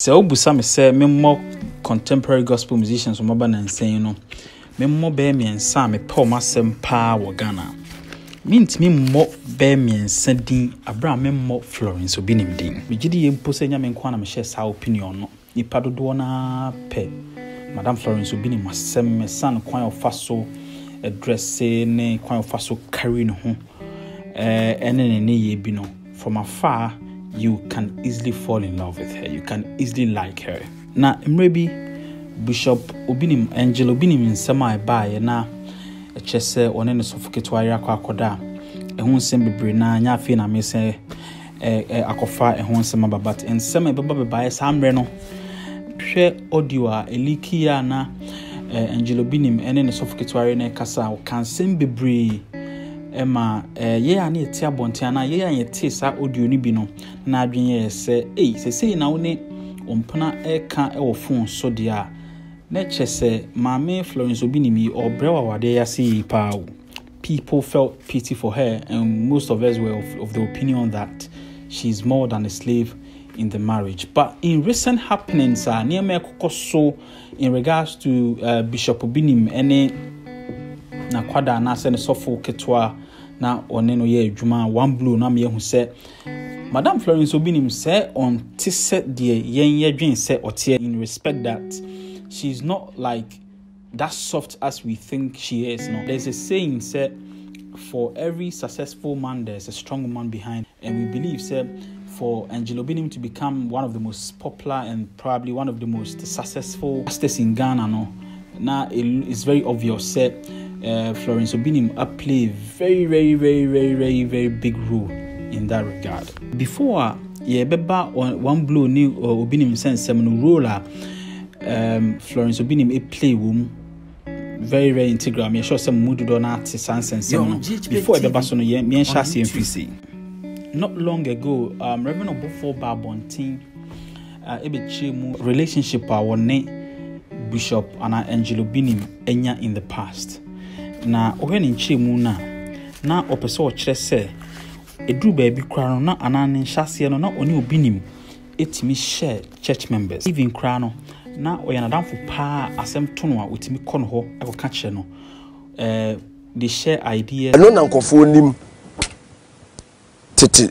So obusa me say me more contemporary gospel musicians from Aba and saying no. Me more bear me and Sam me Paul Masem pa wa Ghana. Means me more bear me and sending Abraham me more Florence Obinim din. Me jidi impose nya me nkwana me share sa opinion no. Nipa dodo na pe. Madam Florence Obinim masem me san kwan ofaso address ne kwan ofaso carry no ho. Ene ne ye bi no. From afar you can easily fall in love with her. You can easily like her. Na maybe Bishop Obinim Angel Obinim in sema eba na echese one ne sofoketwa ira kwakoda ehun nsem bebre na nya afi na me se akofa ehun nsem babat nsem beba beba samre no hwe audio a elikia na Angel Obinim ene ne sofoketwa ira na kasa o kan nsem bebre ema ye ya na eti abonte na ye ya yete sa audio ni bi no na adwen ye se se na wo ne ompana eka e wo phone so dia na chese mame Florence Obinim or brewa wade ya see pa. People felt pity for her, and most of us were of the opinion that she's more than a slave in the marriage. But in recent happenings near me so in regards to Bishop Obinim ene na kwada na se ne sofo ketwa na one no ye adwuma one blue na me hu se Madam Florence Obinim say on tise de yen yedwen say otie in respect that she's not like that soft as we think she is. No, there's a saying said for every successful man there's a strong woman behind, and we believe said for Angel Obinim to become one of the most popular and probably one of the most successful pastors in Ghana, no, now it's very obvious said Florence Obinim play very very big role in that regard. Before beba one blow new Obinim sense seminal role Florence Obinim play wom very integral. Me sure some mood do not sense before the basso no me shasi MPC. Not long ago Reverend Obofo Babontin ebechimu relationship one Bishop and Angel Obinim enya in the past. Na ohwe nchemu na opeso kire se edru baby kra na anane shase no na oni Obinim etimi share church members even kra no na oyanadamfo pa asem to no a otimi kono ho ekoka kire no they share ideas no na nkofo nim tete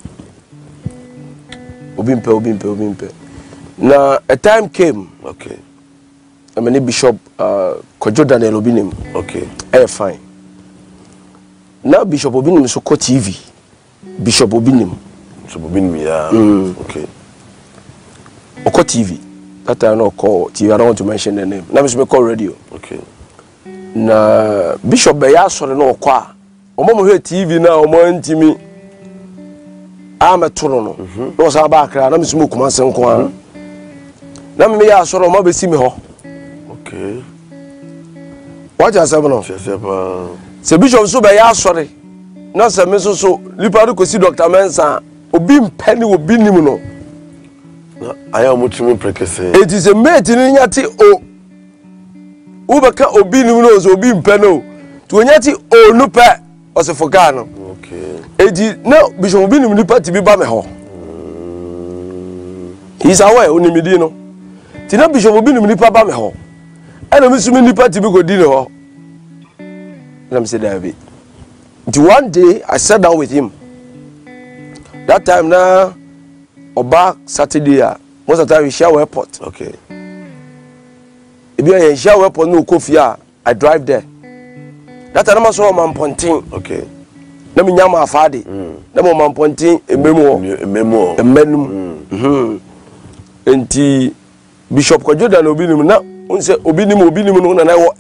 obimpe na a time came okay I mean Bishop Kojo Daniel Obinim okay fine now Bishop Obinim so ko TV Bishop Obinim yeah okay Oko TV that I no call TV I don't want to mention the name now me call radio okay na Bishop be ya sore no kwa omo he TV na omo ntimi ametoro no no sa ba akra na me sumo kuma senko na me ya sore omo be si me ho okay what you say no se Bishop so be ya sore na se me so lipa do kosi Dr. Mensa obi mpani obi nim no I am much prekese. It is a mate in yati o ubaka obi nim no so obi mpano to nyati o no pa o se foga no okay edi na Bishop obi nim ni party bi ba me ho he's aware onimidi no ti na Bishop obi nim ni pa ba me ho ana me sumi ni party bi go di no ho na me say David. One day I sat down with him. That time na Oba Saturday most of the time we share airport. Okay. If you are share airport no Kofia, I drive there. That time I saw man Pontin. Okay. Na me nyama afade. Na mo man Pontin ememo. Enti Bishop Kojo Daniel Obinim na unse Obinim no na wo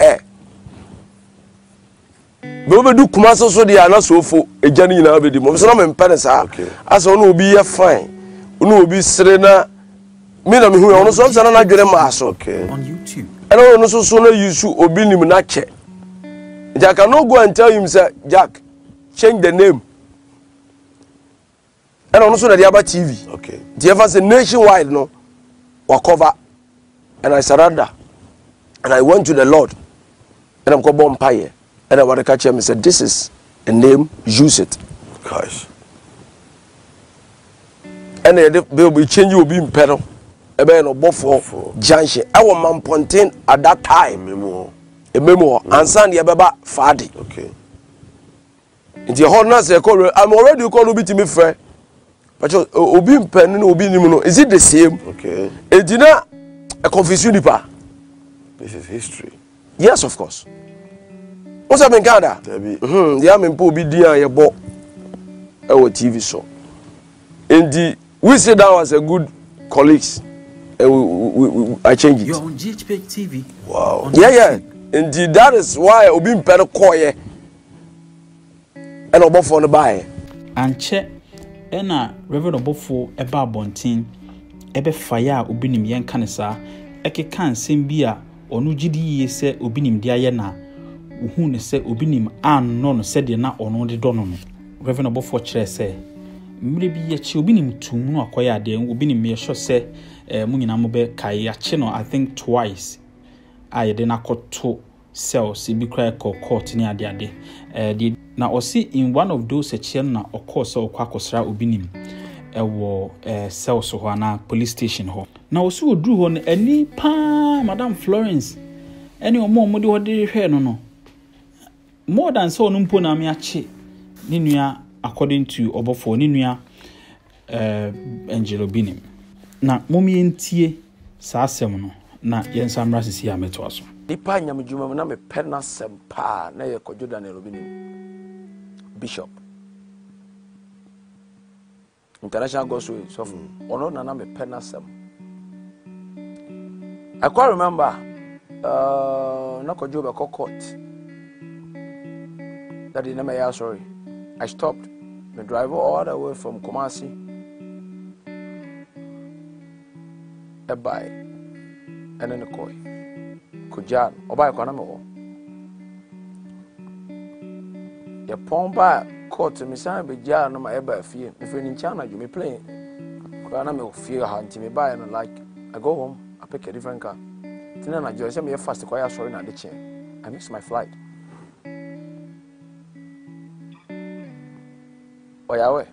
Bobe du kuma so de ana sofo ejani nyina abedi mo so na me mpane sa asa no obi ye fine no obi sere na me na me hu ono so na na dwere ma so on YouTube and ono so na use Obinim na che Jack can no go and tell him say Jack change the name and ono so na the Aba TV okay the ever say nationwide no wa cover and I surrender and I went to the Lord and I'm go bomb empire. And I want to catch him and said, this is a name, use it. Gosh. And they will be changing will be in pedal. ebe no bofo junction I want Mampontain at that time a memo and Sandy Ababa Fadi. Okay. In the whole nurse, I'm already called to me fair. But Obi Pen and Obi Nimuno, is it the same? Okay. A dinner a confusion. This is history. Yes, of course. What's up in Canada? The army Pobi Dia bought our TV show. And we sit down as a good colleagues. I change it. You're on GHP TV. Wow. Yeah. Indeed, that is why Obi Mpere koye and Obofo no buy. And check ena Reverend Obofo eba abontin ebe fire obi nim yen kanesa ekeka nsem bi a onu gidi ye se obi nim dia ye na uhu ne se obi nim anno no se de na onu de dono no. Reverend Obofo kire se mmire bi ye chi obi nim tumu no akoya ade obi nim ye sho se mu nyina mo be kai ya chi no I think twice aye de na koto cells bi cry court ni ade na osi in one of those section na okoso okakosra obinim ewo cells ho na police station ho na osi odru ho na ani pa Madam Florence any omo de hode hwe no more than so no mpo na me ache ni nua according to Obofo ni nua Angelo Binim na momi entie sa asem no na yensamra sisi ameto aso Nipa nyamjuma mu na me pena sempa na ye Kojo Daniel Obinim Bishop International Gospel so ono na me pena sem I quite remember na Kojo be court that in my sorry I stopped the driver all the way from Kumasi a buy and then a koi Kujan oba ko na me wo ye pomba court me san be ja no ma e ba fie me fe ni nchana ju me plane ko na me fie ha nti me buy no like I go home I pick a different car tina na jo say me fast ko ya sorry na de chen I miss my flight oyawe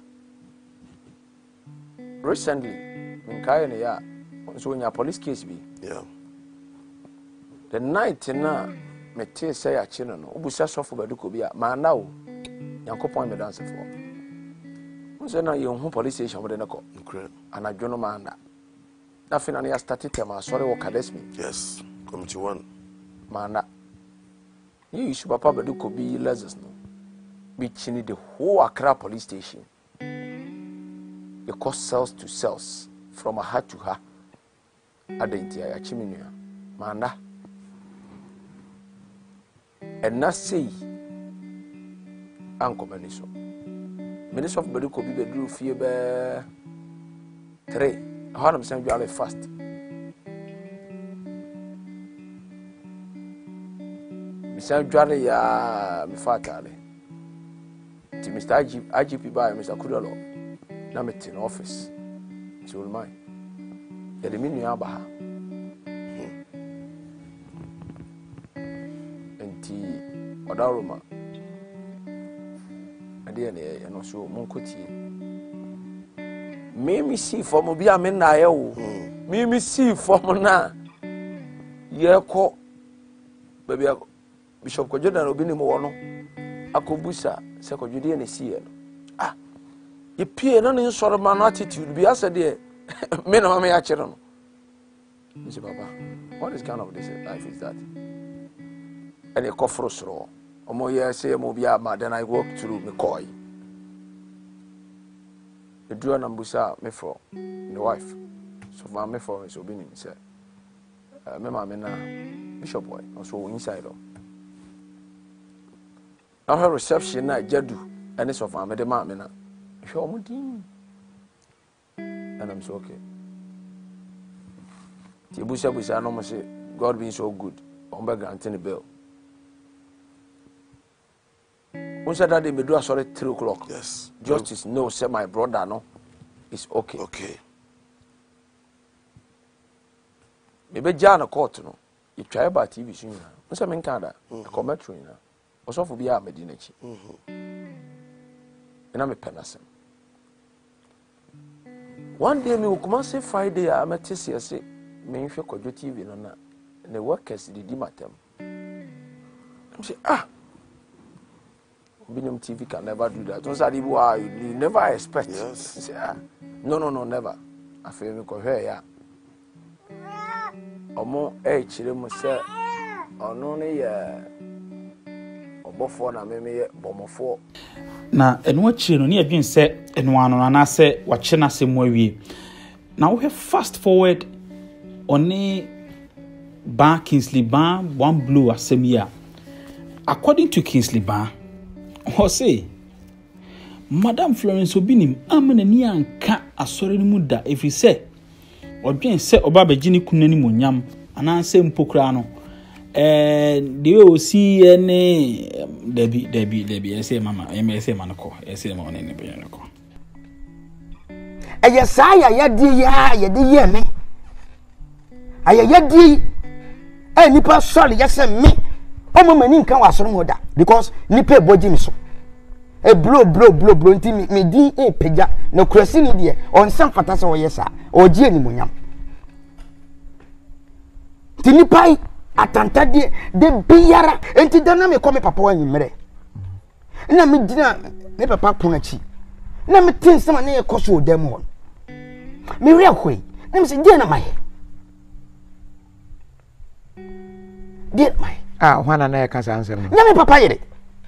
recently in Kayane ya so nya police case bi Yeah. The night na me te say a chino no obusa sofo baduko bi a ma na wo yankopon me dance for mo say na ye hu police station mo de nako anadwo no ma anda na fina na ya started tema sorry wo kadesmi Yes. Committee 1. ma na you issue papa baduko bi lezes no bi chini the whole Accra police station it cost cells to cells from a heart to her adentia ya chiminua ma na and na say ankomani so minister of medical bi bedru fie be 3 how am saying you are fast mi say you ya mi fatale ti Mr. IGP by Mr. Kudolo na me in office so mine ya de minu aba ha Odaroma ade ne no so monkotie me see form bi a me na ye wo me see form na ye ko baby Bishop Kojo Daniel Obinim wo no akobusa se Kojo de ne see no ye pie no ne soro ma no attitude bi asa de me na me ya kire no Mr. Baba what is kind of this life is that and a kofrosro omo ye say mo bia ma then I walk through me koi the do na mbusa me for the wife so ma me for so bi ni say me ma me na Bishop boy so inside o na her reception na jadu and so fa me de ma me na hwe omo din and I'm so okay ti busa no mo say God being so good on be granting the bill. On said that they may do a sorry 3 o'clock. Yes. Justice no say my brother no. It's okay. Okay. Maybe Jana court no. You try about TV soon. On say men Canada. A commentary na. Also for be a Medina chi. And I'm a penasem. One day, me will say Friday, I'm at TCS, me if you could do TV, and the workers did matem. I say, Binum TV can never do that. Don't say, you never expect. Yes. Say, no, never. I feel me go here, yeah. Omo, chile mo say, ono ne obofo na me bomofo. Na eno achire no ne adwen se eno ano na se wache na se mo awie. Na we fast forward oni Ba Kingsley Ba one blue asem ya. According to Kingsley Ba, ho say Madam Florence Obinim amana ni anka asore ni muda efi se odwen se oba begini kunani monyam ananse mpokra no de o si ene debi ese mama ese manako ese ma onene be yanako aya saya ya di ya de ye me aya ya di nipa sorry ya se me o mama ni nkan wa soro mo da because nipa eboji mi so blow nti me di peja na kurasi ni de on san fata so yesa oji ni monyam ti nipa atanta de biara enti dana me come papa wa nyimre na me dina me papa ponachi na me tin sama na ye koso odam ho me re akoi na me se die na maye die mai hwana na ye kasa ansem na me papa yere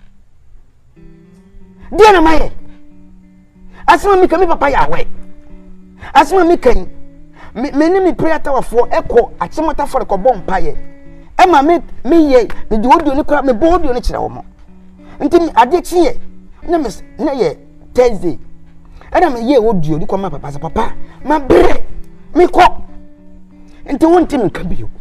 die na maye asema mi kame papa ya we asema mi kan me ni mi prayer tower for eko achimota for ko bom paye e ma me ye me di odio ni kra me bo odio ni kire wo mo nti ade chie na ye Thursday ana me ye odio ni ko ma papa ma bere me ko nti wonti me ka bio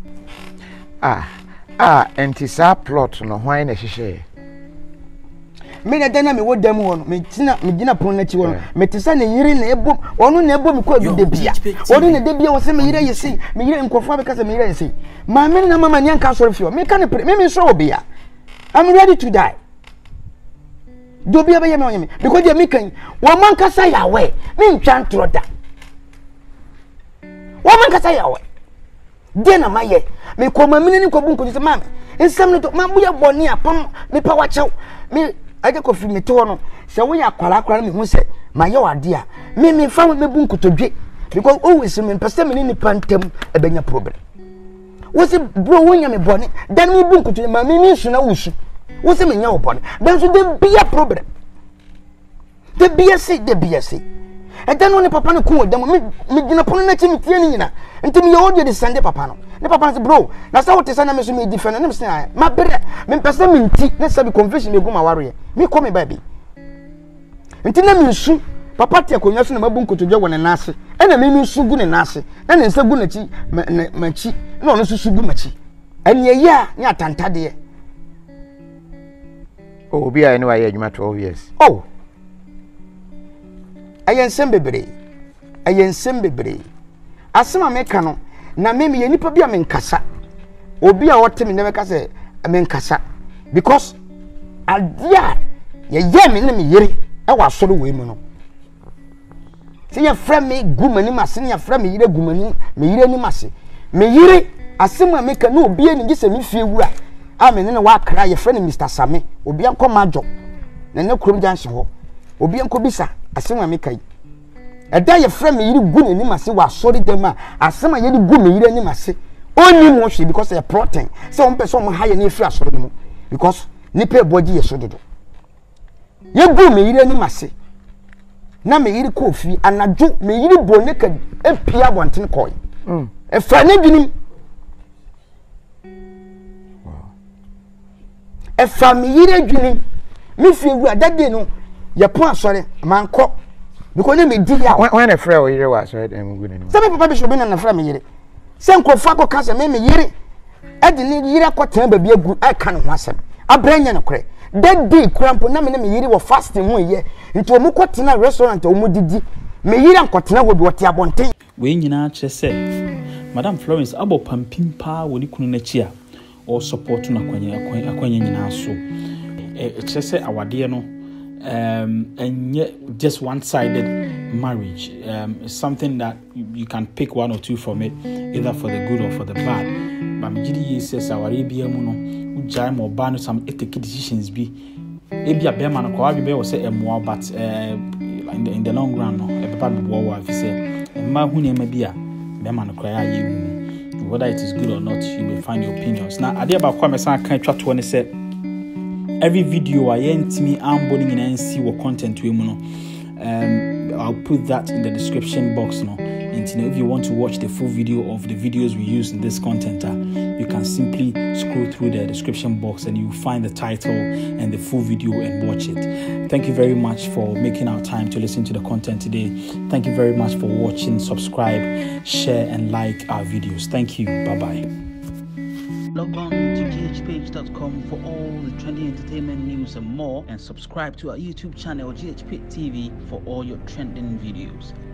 enti sa plot no hwan na hihye me na dana me wodam ho no me gina pon na chi ho no me tesa na yiri na ebo onu na ebo me ko de bia onu na de bia wo se me yire yesi me yire nkofo be ka se me yire yesi ma me na mama nyan ka soro fio me ka ne me so obia I'm ready to die do bia be ye me onyame because dey me kan wo man ka sa ya we me ntwa ntro da wo man ka sa ya we de na maye me ko ma me ni ko bu nko se ma me ensam no to ma bu ya boni apam me pa wa chew me aje ko fi meto no se wo ya kwara me hu se maye wade a me fa me bu nkotodwe because always me pese me ni pantem ebenya problem wo se bro wo nya me boni dan me bu nkotodwe ma me su na wusu wo se me nya wo boni dan so de bia problem de bia se e dan no papa no ku odam me gina pono na chi me tie ni nyina enti me ye odie de sande papa no ne papa se bro na sa wo te sana me so me defend na me se ma bere me pese me nti na sabi confession me gu ma ware me come baby enti na me su papa te akonya so na mabu nkotodwe wona nase e na me su gu ne nase na ne nsa gu na chi machi na ono su gu machi eni ya ni atantade obi a anyway adwuma 12 years ayen bebre asema meka no na me ye nipa bia me nkasa obi a wote me ne ka se me nkasa because adia ye me ne me yere e wa soro we mu no se ye frame me gumani mase ne ye frame me yere gumani me yere ni mase me yere asema meka no obi ani gise me fie wura a me ne wa kra ye frame Mr. Same obi an komajo ne krom janhye ho obi an ko bisa asema meka yi eda ye frame me yiri gu ne ni mase wa sori dem a asema ye di gu me yiri ni mase oni mo hwe because ye protein so on person mo haye ni free asori mu because ni pe body ye so dodo ye gu me yiri ni mase na me yiri ko fi anadwo me yiri bone ka epia bonten koy e fra ne dwinim e fra me yiri dwinim me fi egu adade no ye pon asori manko because ne me di ya when a friend yire wa so dem gu ne ni sabe papa be shobe na fra me yire se nkrofa ko kasa me yire e di ni yire akotan ba bi agu ai kan ho asem abranya ne kore that day krampo na me yire wo fasting ho ye nti omu kotena restaurant omu didi me yire ankotena ho bi wote abonten we nyina che se Madam Florence abo pampimpa woni kunu na chi a o support na akwanya nyina so che se awade no and yet just one-sided marriage. It's something that you can pick one or two from it, either for the good or for the bad. But Mjidi says our Arabia Muno, Ujai or ban some ethical decisions be. Maybe a bear man or be say a more, but in the long run, a bad war wife say, and my who may be a bear man cry you. Whether it is good or not, you may find your opinions. Now, I did about Kwame San can't try to say every video I ent me I'm boning and see what content we I'll put that in the description box now. And if you want to watch the full video of the videos we use in this content, you can simply scroll through the description box and you'll find the title and the full video and watch it. Thank you very much for making our time to listen to the content today. Thank you very much for watching. Subscribe, share and like our videos. Thank you. Bye-bye. Log on to ghpage.com for all the trending entertainment news and more, and subscribe to our YouTube channel GHP TV for all your trending videos.